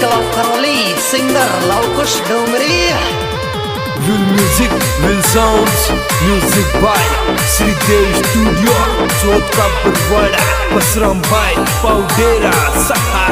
कलाकारली singer Lavkush Dongri. Will music, will sounds, music by Sridev Studio, Chota Parwada, Basram Bhai, Paudera, Saha.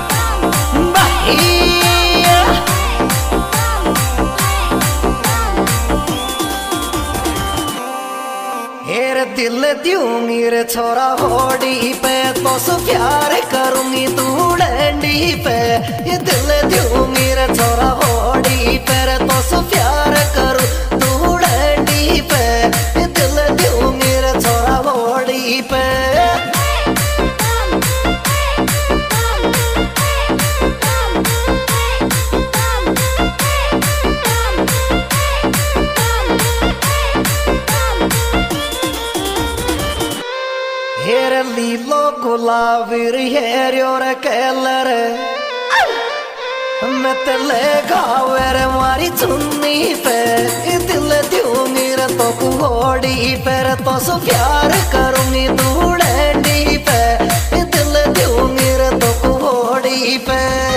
हेर दिल दूंगी रे छोरा होड़ी पे तो सो प्यार करूंगी तू डंडी पे। ये दिल दूंगी रे छोरा होड़ी पे रे तो सो प्यार करूं तू डंडी पे। ये दिल दूंगी रे छोरा होड़ी पे। हेर लीलो गुलाबी हेर और कलर मैं तले गावे रे मारी चुन्नी पे। दिल दूंगी रे तो कुहोड़ी पे रे तो सो प्यार करूंगी तू डंडी पे। दिल दूंगी रे तो कुहोड़ी पे।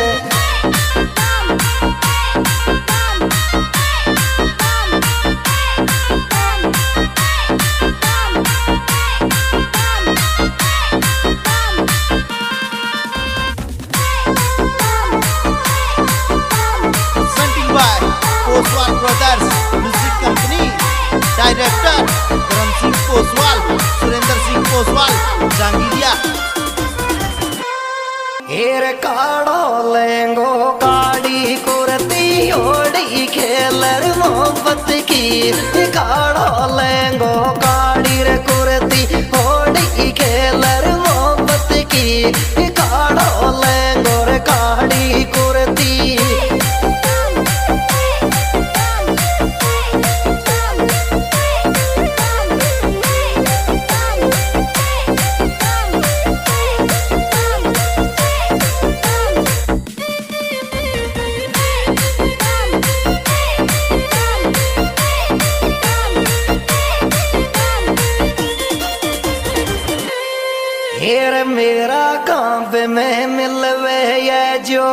Poswal brothers music company, director Dharam Singh Poswal, Surendra Singh Poswal, Jangiriya. हेर काड़ो लेंगो काड़ी कुर्ती ओड़ी खेलर मोहब्बत की। काड़ो लेंगो काड़ी रे कुर्ती ओड़ी खेलर मोहब्बत की। काड़ो लेंगो रे काड़ी कुर्ती। हेर मेरा गांव में मिलवे ये जो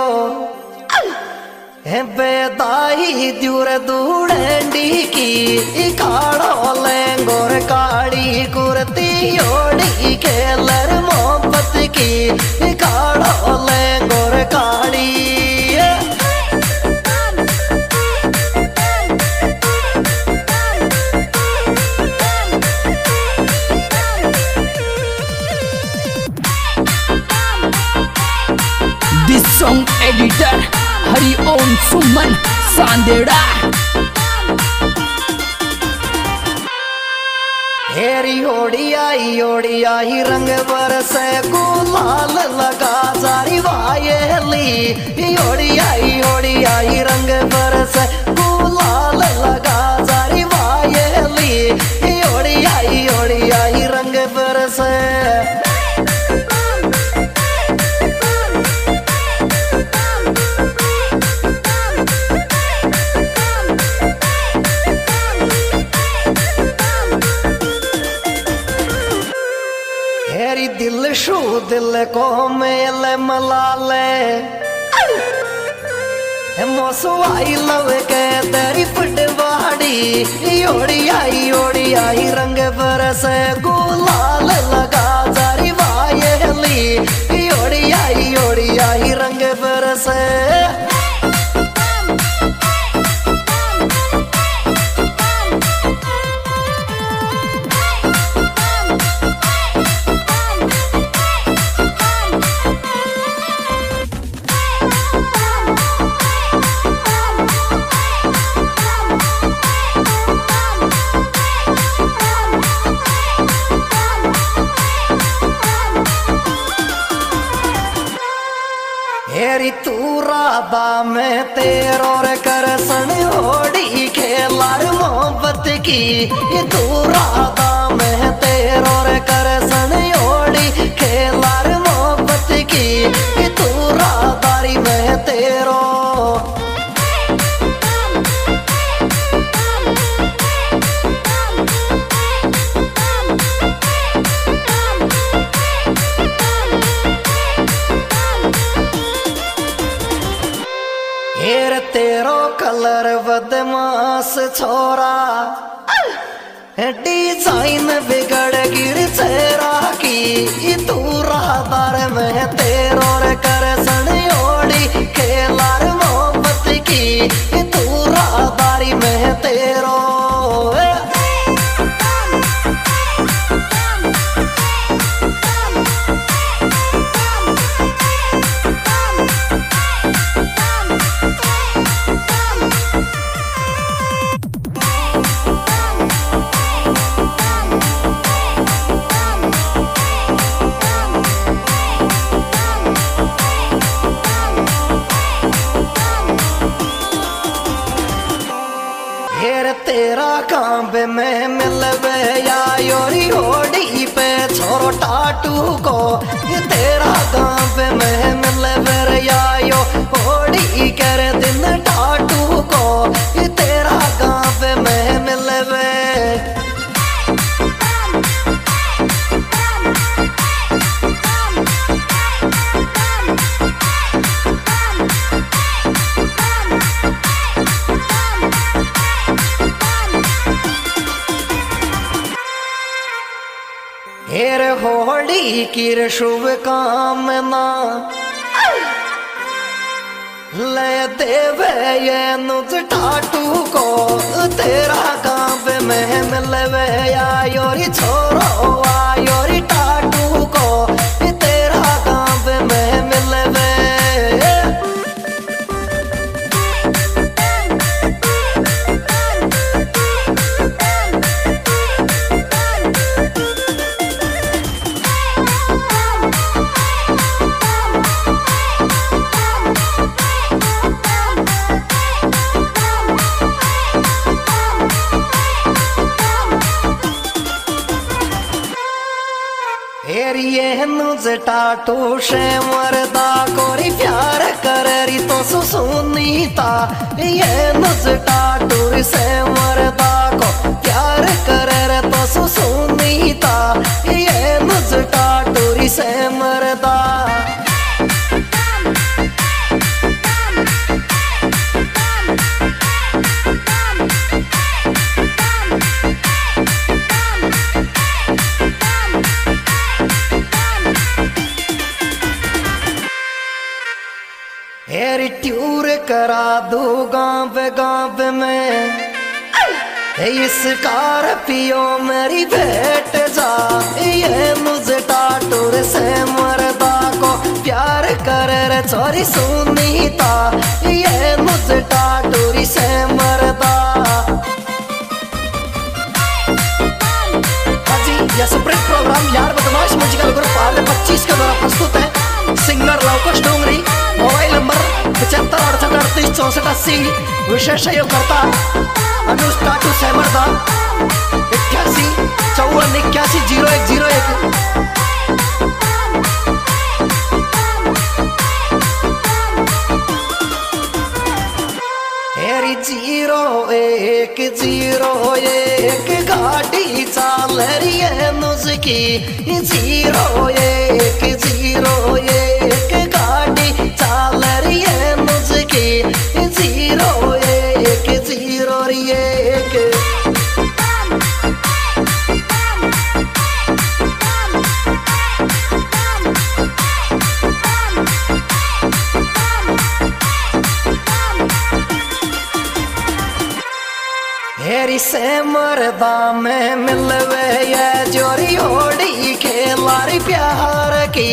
बेदाई दूर दूड़ंडी की। काड़ो लेंगोर काड़ी कुर्ती ओड़ी खेलर मोहब्बत की। काड़ो लेंगोर काड़ी। This song editor Hari Om Suman Sandera। हेरी ओड़ी आई रंग बरसे गुलाल लगा सारी वायली। ओड़ी आई रंग बरसे गुलाल लगा सारी वायली। ओड़ी आई रंग बरसे। हेरी दिल शू दिल को मेल मलाले। मोसवाई लव के तेरी पटवाड़ी। ओड़ी आई रंग बरसे गुलाल लगा सारी वायली। ओड़ी आई रंग बरसे। हेरी तू राधा में तेरो रे करसन ओड़ी खेलार मोहब्बत की। तू राधा में तेरो रे करसन ओड़ी खेलार मोहब्बत की। तू राधारी में तेरो। तेरो कलर बदमाश छोरा डिजाइन बिगड़ गिर चेहरा की तू राहदार में तेरो रे कर सनियोड़ी खेलार मोहब्बत की तू राहदारी में तेरो तेरा काम में मिलवे या योरी होड़ी पे छोरो टाटू को तेरा काम में मिलवे या यो होड़ी कर दिन टाटू को तेरा काम में मिलवे हेर होड़ी की शुभ कामना ले देवे ये नुज टाटू को तेरा काम में मिलवे आयोरी छोरो आयोरी टाटू को तेरा काम में मिलवे ये नुज टाटू से मरदा कोरी प्यार करी तो सुनीता ये नुज टाटू से मरदा को प्यार करे तो सुनीता ये नुज टाटू से मरदा हेरी ट्यूर करा दू गाँव में इस स्कॉर्पियो मेरी भेंट जा ये मुझे टाटूर से मरदा को प्यार करे रे छोरी सुनीता ये मुझे टाटूरी से मरदा हाजी यह सेपरेट प्रोग्राम यार बदमाश म्यूजिकल ग्रुप आले 25 के द्वारा प्रस्तुत है singer Lavkush Dongri mobile number 75 विशेष सहयोगकर्ता अनुज टाटू सेमरदा 81 54 81 0101 हेरी 0101 गाड़ी चाल रही है नुस्की 0101 गाड़ी चाल रही है नुस्की 0101 हेरी से मरदा में मिलवे ये जोरी होड़ी खेलारी प्यार की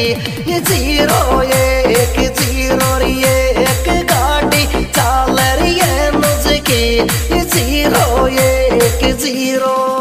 0101 गाड़ी चाल रही है मुझकी 0101